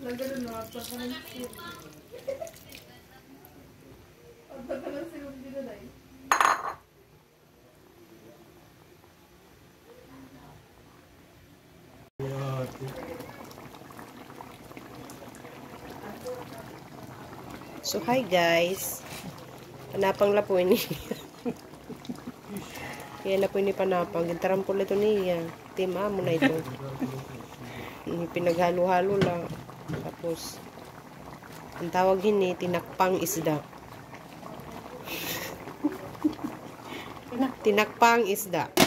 Lagyan na at pagkakas siya. At pagkakas siya kung dito dahil. So, hi guys. Panapang lapo ini. Kaya lapo ini panapang. Gintarampol ito niya. Tima mo na ito. Pinaghalo-halo lang. Tapos, ang tawag ini, tinakpang isda. Tinakpang isda.